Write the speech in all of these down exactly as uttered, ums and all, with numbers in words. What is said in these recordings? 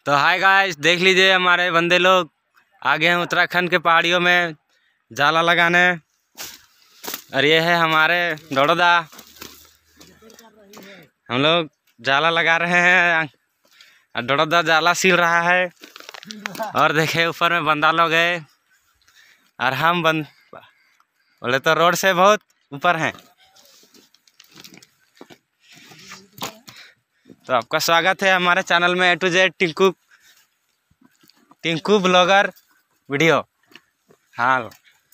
तो hi guys, देख लीजिए हमारे बंदे लोग आ गए हैं उत्तराखंड के पहाड़ियों में जाला लगाने। और ये है हमारे दौड़दा, हम लोग जाला लगा रहे हैं और दौड़दा जाला सील रहा है। और देखे ऊपर में बंदा लोग है और हम बंद बोले तो रोड से बहुत ऊपर हैं। तो आपका स्वागत है हमारे चैनल में A to Z Tinku Tinku blogger video. हाँ,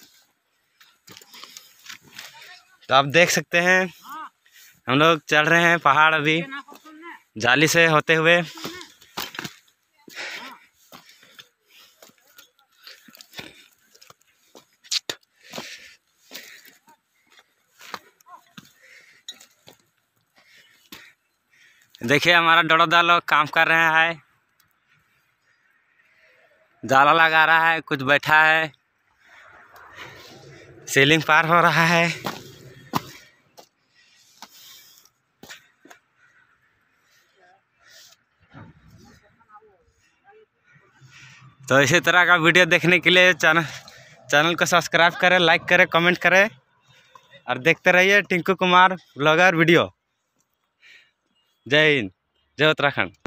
तो आप देख सकते हैं हम लोग चल रहे हैं पहाड़ अभी जाली से होते हुए। देखिए हमारा दौड़दा लोग काम कर रहे हैं, जाला लगा रहा है, कुछ बैठा है, सीलिंग पार हो रहा है। तो इसी तरह का वीडियो देखने के लिए चैनल चैनल को सब्सक्राइब करें, लाइक करें, कमेंट करें और देखते रहिए टिंकू कुमार ब्लॉगर वीडियो। जय हिंद, जय उत्तराखंड।